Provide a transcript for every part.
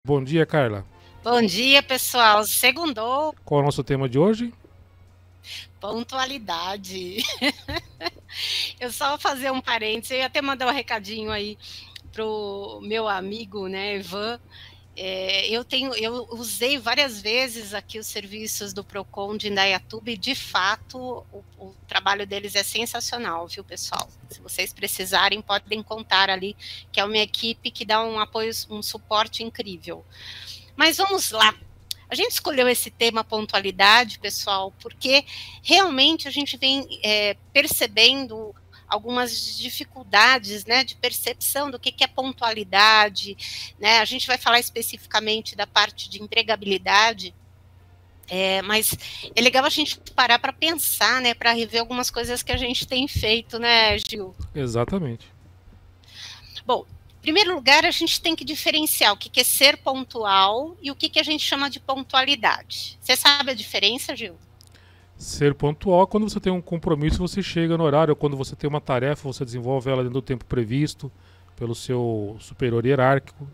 Bom dia, Carla. Bom dia, pessoal. Segundou, Qual é o nosso tema de hoje? pontualidade. Eu só vou fazer um parênteses, eu ia até mandar um recadinho aí pro meu amigo, né, Ivan. Eu usei várias vezes aqui os serviços do Procon de Indaiatuba e, de fato, o trabalho deles é sensacional, viu, pessoal? Se vocês precisarem, podem contar ali, que é uma equipe que dá um apoio, um suporte incrível. Mas vamos lá. A gente escolheu esse tema pontualidade, pessoal, porque realmente a gente vem percebendo algumas dificuldades, né, de percepção do que é pontualidade, né? A gente vai falar especificamente da parte de empregabilidade, mas é legal a gente parar para pensar, né, para rever algumas coisas que a gente tem feito, né, Gil? Exatamente. Bom, em primeiro lugar, a gente tem que diferenciar o que é ser pontual e o que a gente chama de pontualidade. Você sabe a diferença, Gil? Ser pontual é quando você tem um compromisso, você chega no horário, ou quando você tem uma tarefa, você desenvolve ela dentro do tempo previsto pelo seu superior hierárquico.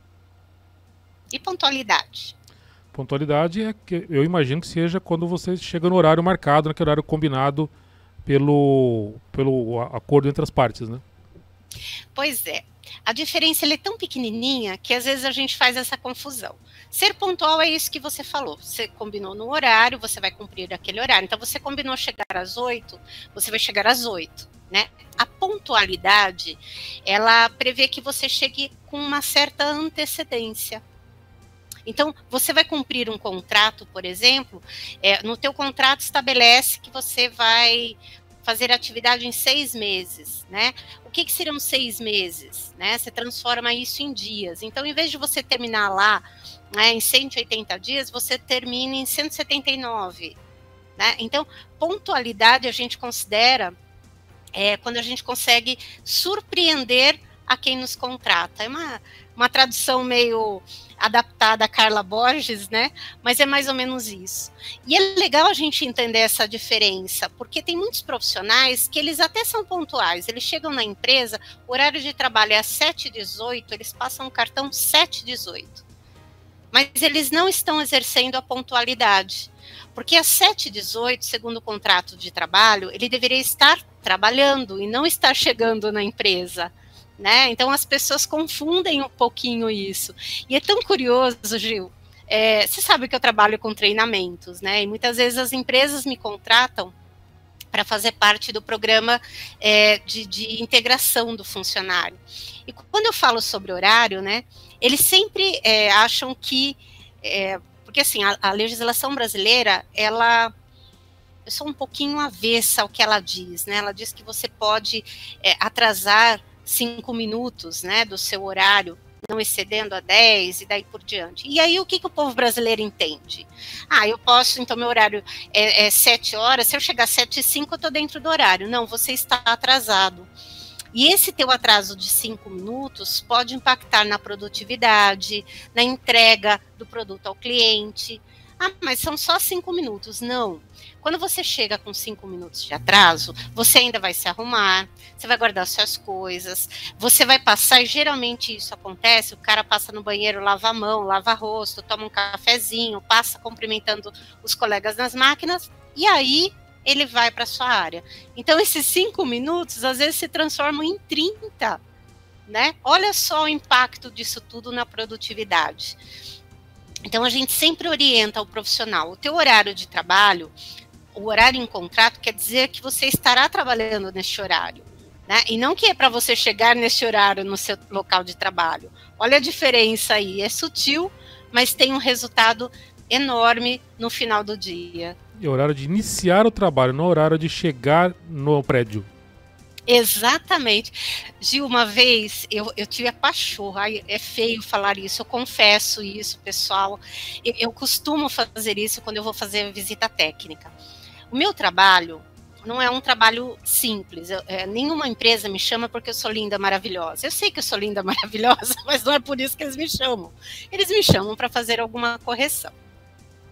E pontualidade? Pontualidade é que eu imagino que seja quando você chega no horário marcado, naquele horário combinado pelo acordo entre as partes, né? Pois é. A diferença é tão pequenininha que às vezes a gente faz essa confusão. Ser pontual é isso que você falou. Você combinou no horário, você vai cumprir aquele horário. Então, você combinou chegar às 8, você vai chegar às 8, né? A pontualidade, ela prevê que você chegue com uma certa antecedência. Então, você vai cumprir um contrato, por exemplo, no teu contrato estabelece que você vai fazer atividade em 6 meses, né? O que seriam 6 meses, né? Você transforma isso em dias. Então, em vez de você terminar lá, né, em 180 dias, você termina em 179, né? Então, pontualidade a gente considera quando a gente consegue surpreender a quem nos contrata. É uma tradução meio adaptada a Carla Borges, né? Mas é mais ou menos isso. E é legal a gente entender essa diferença, porque tem muitos profissionais que eles até são pontuais, eles chegam na empresa, o horário de trabalho é às 7h18, eles passam o cartão 7h18. Mas eles não estão exercendo a pontualidade. Porque às 7h18, segundo o contrato de trabalho, ele deveria estar trabalhando e não estar chegando na empresa. Né? Então as pessoas confundem um pouquinho isso. E é tão curioso, Gil. Você sabe que eu trabalho com treinamentos, né? E muitas vezes as empresas me contratam para fazer parte do programa de integração do funcionário. E quando eu falo sobre horário, né, eles sempre acham que, porque assim, a legislação brasileira, eu sou um pouquinho avessa ao que ela diz, né? Ela diz que você pode atrasar 5 minutos, né, do seu horário, não excedendo a 10 e daí por diante. E aí o que o povo brasileiro entende? Eu posso, então meu horário é 7 horas, se eu chegar às 7h05 eu estou dentro do horário. Não, você está atrasado. E esse teu atraso de 5 minutos pode impactar na produtividade, na entrega do produto ao cliente. Mas são só 5 minutos. Não. Quando você chega com 5 minutos de atraso, você ainda vai se arrumar, você vai guardar suas coisas, você vai passar, e geralmente isso acontece, o cara passa no banheiro, lava a mão, lava rosto, toma um cafezinho, passa cumprimentando os colegas nas máquinas, e aí ele vai para a sua área. Então, esses 5 minutos, às vezes, se transformam em 30, né? Olha só o impacto disso tudo na produtividade. Então, a gente sempre orienta o profissional. O teu horário de trabalho, o horário em contrato, quer dizer que você estará trabalhando neste horário, né? E não que é para você chegar neste horário no seu local de trabalho. Olha a diferença aí. É sutil, mas tem um resultado enorme no final do dia. É o horário de iniciar o trabalho, não é o horário de chegar no prédio. Exatamente. Gil, uma vez eu tive a pachorra, é feio falar isso, eu confesso isso, pessoal. Eu costumo fazer isso quando eu vou fazer visita técnica. O meu trabalho não é um trabalho simples. Nenhuma empresa me chama porque eu sou linda, maravilhosa. Eu sei que eu sou linda, maravilhosa, mas não é por isso que eles me chamam. Eles me chamam para fazer alguma correção.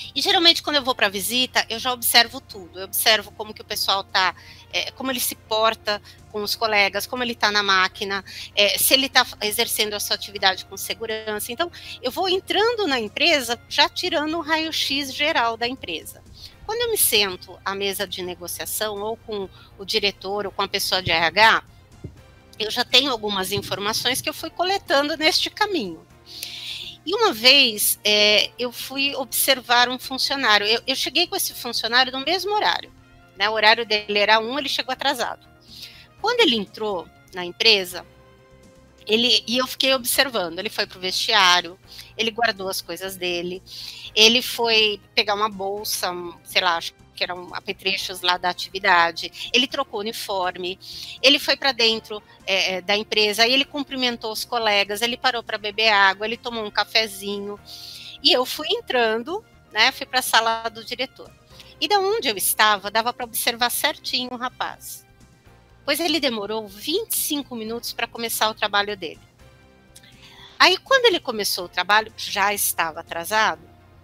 E geralmente quando eu vou para visita, eu já observo tudo. Eu observo como que o pessoal está, como ele se porta com os colegas, como ele está na máquina, se ele está exercendo a sua atividade com segurança. Então, eu vou entrando na empresa, já tirando o raio-x geral da empresa. Quando eu me sento à mesa de negociação, ou com o diretor, ou com a pessoa de RH, eu já tenho algumas informações que eu fui coletando neste caminho. E uma vez eu fui observar um funcionário. Eu cheguei com esse funcionário no mesmo horário. Né? O horário dele era 1, ele chegou atrasado. Quando ele entrou na empresa, e eu fiquei observando, ele foi para o vestiário, ele guardou as coisas dele, ele foi pegar uma bolsa, sei lá, acho que eram apetrechos lá da atividade, ele trocou o uniforme, ele foi para dentro da empresa, aí ele cumprimentou os colegas, ele parou para beber água, ele tomou um cafezinho, e eu fui entrando, né, fui para a sala do diretor. E da onde eu estava, dava para observar certinho o rapaz. Pois ele demorou 25 minutos para começar o trabalho dele. Aí, quando ele começou o trabalho, já estava atrasado,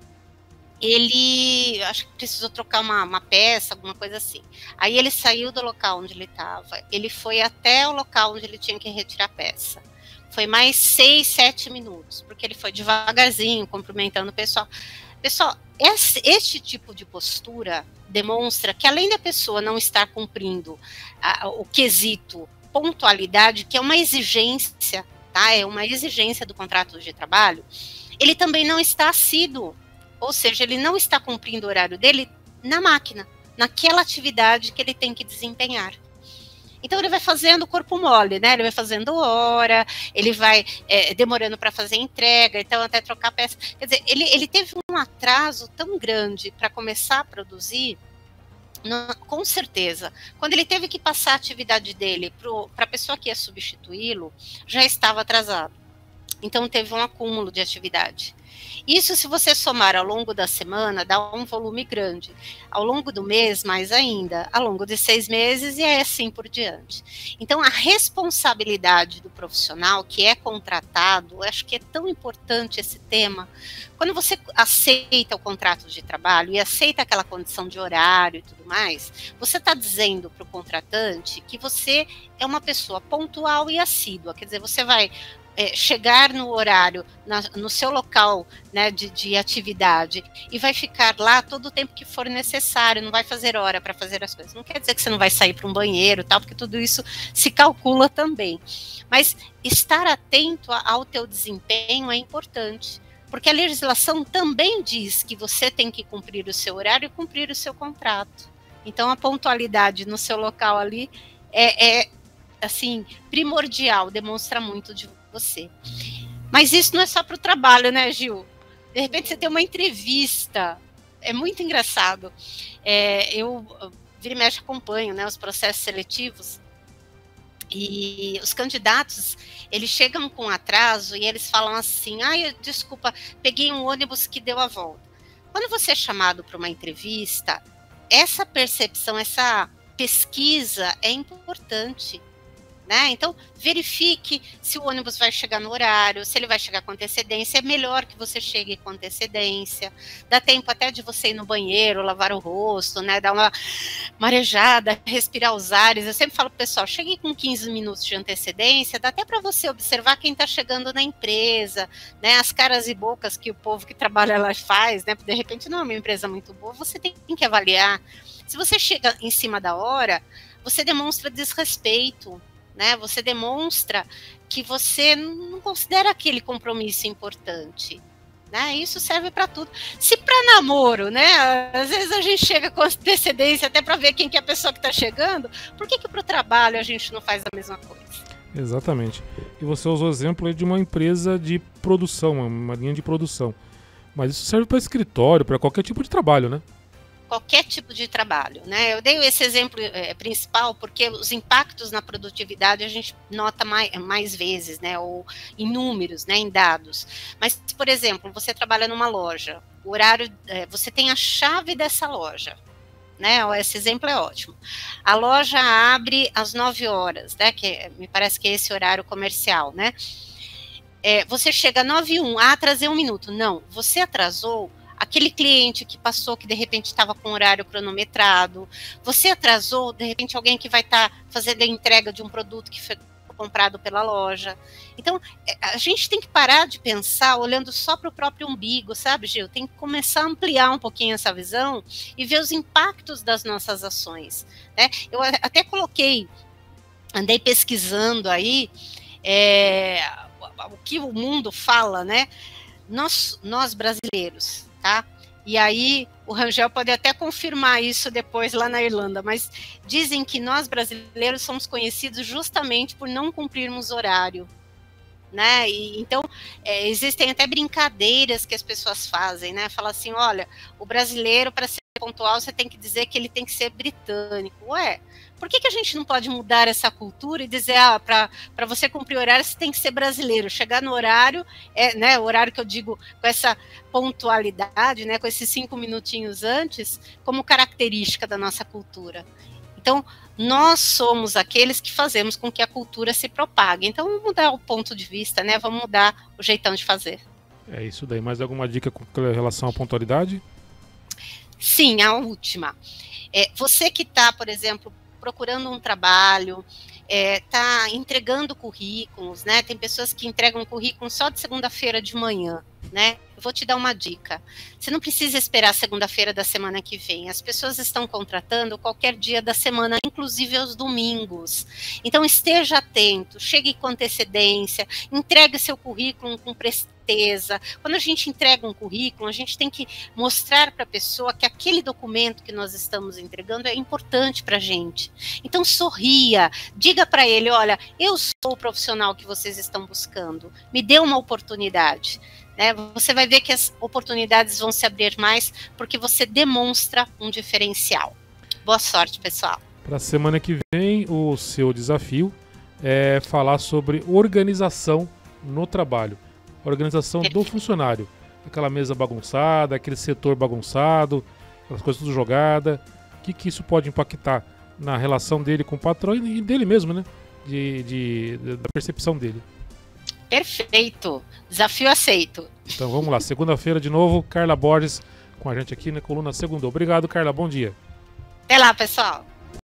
ele, acho que precisou trocar uma peça, alguma coisa assim. Aí ele saiu do local onde ele estava, ele foi até o local onde ele tinha que retirar a peça. Foi mais 6, 7 minutos, porque ele foi devagarzinho, cumprimentando o pessoal. Pessoal, este tipo de postura demonstra que, além da pessoa não estar cumprindo o quesito pontualidade, que é uma exigência, tá? É uma exigência do contrato de trabalho, ele também não está assíduo, ou seja, ele não está cumprindo o horário dele na máquina, naquela atividade que ele tem que desempenhar. Então ele vai fazendo corpo mole, né? Ele vai fazendo hora, ele vai demorando para fazer entrega, então até trocar peça. Quer dizer, ele teve um atraso tão grande para começar a produzir, com certeza. Quando ele teve que passar a atividade dele para a pessoa que ia substituí-lo, já estava atrasado. Então teve um acúmulo de atividade. Isso, se você somar ao longo da semana, dá um volume grande. Ao longo do mês, mais ainda. Ao longo de 6 meses, e assim por diante. Então, a responsabilidade do profissional que é contratado, eu acho que é tão importante esse tema. Quando você aceita o contrato de trabalho e aceita aquela condição de horário e tudo mais, você está dizendo para o contratante que você é uma pessoa pontual e assídua. Quer dizer, você vai chegar no horário, no seu local, né, de atividade, e vai ficar lá todo o tempo que for necessário, não vai fazer hora para fazer as coisas. Não quer dizer que você não vai sair para um banheiro, tal, porque tudo isso se calcula também. Mas estar atento ao teu desempenho é importante, porque a legislação também diz que você tem que cumprir o seu horário e cumprir o seu contrato. Então, a pontualidade no seu local ali assim, primordial, demonstra muito de você. Mas isso não é só para o trabalho, né, Gil? De repente você tem uma entrevista, é muito engraçado. Eu vira e mexe acompanho, né, os processos seletivos, e os candidatos, eles chegam com atraso e eles falam assim: desculpa, peguei um ônibus que deu a volta. Quando você é chamado para uma entrevista, essa percepção, essa pesquisa é importante. Né? Então, verifique se o ônibus vai chegar no horário, se ele vai chegar com antecedência. É melhor que você chegue com antecedência. Dá tempo até de você ir no banheiro, lavar o rosto, né? Dar uma marejada, respirar os ares. Eu sempre falo para o pessoal, chegue com 15 minutos de antecedência, dá até para você observar quem está chegando na empresa, né? As caras e bocas que o povo que trabalha lá faz, né? De repente não é uma empresa muito boa, você tem que avaliar. Se você chega em cima da hora, você demonstra desrespeito, né? Você demonstra que você não considera aquele compromisso importante, né? Isso serve para tudo. Se para namoro, né? Às vezes a gente chega com antecedência até para ver quem que é a pessoa que está chegando. Por que para o trabalho a gente não faz a mesma coisa? Exatamente. E você usou o exemplo aí de uma empresa de produção, uma linha de produção. Mas isso serve para escritório, para qualquer tipo de trabalho, né? Qualquer tipo de trabalho, né? Eu dei esse exemplo principal porque os impactos na produtividade a gente nota mais vezes, né? Ou em números, né? Em dados. Mas, por exemplo, você trabalha numa loja, o horário, você tem a chave dessa loja, né? Esse exemplo é ótimo. A loja abre às 9 horas, né? Que me parece que é esse horário comercial, né? Você chega às 9h01, atrasei 1 minuto. Não, você atrasou aquele cliente que passou, que de repente estava com horário cronometrado, você atrasou, de repente alguém que vai estar fazendo a entrega de um produto que foi comprado pela loja. Então, a gente tem que parar de pensar olhando só para o próprio umbigo, sabe, Gil? Tem que começar a ampliar um pouquinho essa visão e ver os impactos das nossas ações, né? Eu até andei pesquisando aí o que o mundo fala, né? Nós brasileiros, tá? E aí o Rangel pode até confirmar isso depois lá na Irlanda, mas dizem que nós brasileiros somos conhecidos justamente por não cumprirmos horário, né? E, então, existem até brincadeiras que as pessoas fazem, né? Fala assim, olha, o brasileiro, para ser pontual, você tem que dizer que ele tem que ser britânico. Ué, por que a gente não pode mudar essa cultura e dizer, para você cumprir o horário, você tem que ser brasileiro, chegar no horário, né, o horário que eu digo com essa pontualidade, né, com esses 5 minutinhos antes, como característica da nossa cultura. Então, nós somos aqueles que fazemos com que a cultura se propague. Então, vamos mudar o ponto de vista, né, vamos mudar o jeitão de fazer. É isso daí. Mais alguma dica com relação à pontualidade? Sim, a última. Você que está, por exemplo, procurando um trabalho, está entregando currículos, né? Tem pessoas que entregam currículo só de segunda-feira de manhã, né? Eu vou te dar uma dica. Você não precisa esperar segunda-feira da semana que vem. As pessoas estão contratando qualquer dia da semana, inclusive aos domingos. Então, esteja atento, chegue com antecedência, entregue seu currículo com presteza. Quando a gente entrega um currículo, a gente tem que mostrar para a pessoa que aquele documento que nós estamos entregando é importante para a gente. Então, sorria, diga para ele, olha, eu sou o profissional que vocês estão buscando, me dê uma oportunidade. Né? Você vai ver que as oportunidades vão se abrir mais porque você demonstra um diferencial. Boa sorte, pessoal. Para a semana que vem, o seu desafio é falar sobre organização no trabalho. Organização do funcionário. Aquela mesa bagunçada, aquele setor bagunçado, aquelas coisas tudo jogadas. O que isso pode impactar na relação dele com o patrão e dele mesmo, né? Da percepção dele. Perfeito. Desafio aceito. Então vamos lá. Segunda-feira de novo, Carla Borges com a gente aqui na Coluna Segundou. Obrigado, Carla. Bom dia. Até lá, pessoal.